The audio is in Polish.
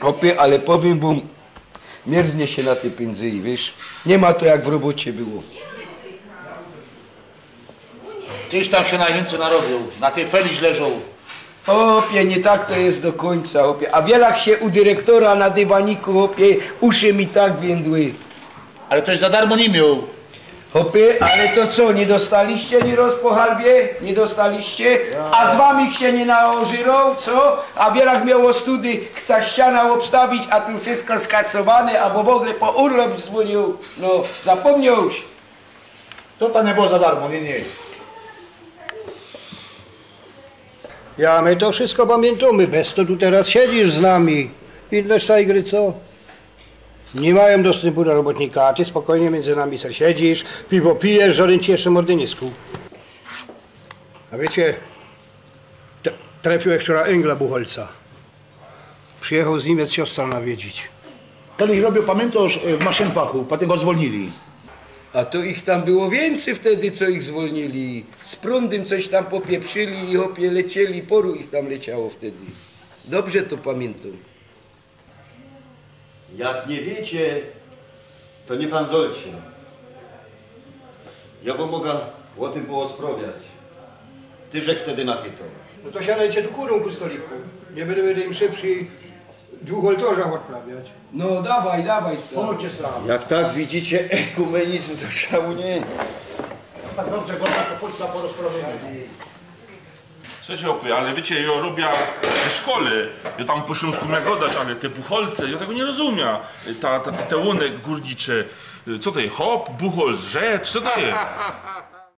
Opie, ale powiem wam, mierznie się na te pędzyi, wiesz? Nie ma to jak w robocie było. Tyś tam się najwięcej narobił, na tej feliś leżą. Opie, nie tak to jest do końca, opie. A wielak się u dyrektora na dywaniku, opie, uszy mi tak więdły. Ale toś za darmo nie miał. Hopie, ale to co, nie dostaliście ni roz po halbie? Nie dostaliście? A z wami się nie naożyrą, co? A wielak miało study, chce ściana obstawić, a tu wszystko skacowane, albo w ogóle po urlop dzwonił. No, zapomniałeś. To nie było za darmo, nie. Ja, my to wszystko pamiętamy, bez to tu teraz siedzisz z nami. Inne sztajgry, co? Nie mają dostępu do robotnika, a ty spokojnie między nami se siedzisz, piwo pijesz, żaden ci jeszcze mordy nie skuł. A wiecie, trafił wczoraj Engla Buchholca. Przyjechał z Niemiec siostra nawiedzić. Kiedyś robił, pamiętasz, w maszynfachu, potem go zwolnili. A to ich tam było więcej wtedy, co ich zwolnili. Z prądem coś tam popieprzyli i opie lecieli, poru ich tam leciało wtedy. Dobrze to pamiętam. Jak nie wiecie, to nie fanzolcie. Ja wam mogę o tym porozprawiać. Tyżek wtedy nachytał. No to siadajcie tu kurą po stoliku. Nie będę im szybciej dwucholtorzach odprawiać. No dawaj, dawaj sam. Pomóżcie sam. Jak tak widzicie ekumenizm, to szału nie. Tak dobrze, bo to pójdź na porozprawienie. Słuchajcie, opie, ale wiecie, ja robię w szkole, ja tam po śląsku miał gadać, ale te bucholce, ja tego nie rozumiem. Te łony górnicze, co to jest, hop, buchol, rzecz, co to jest?